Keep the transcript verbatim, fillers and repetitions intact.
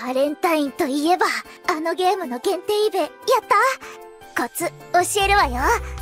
バレンタインといえば、あのゲームの限定イベ、やった？コツ教えるわよ。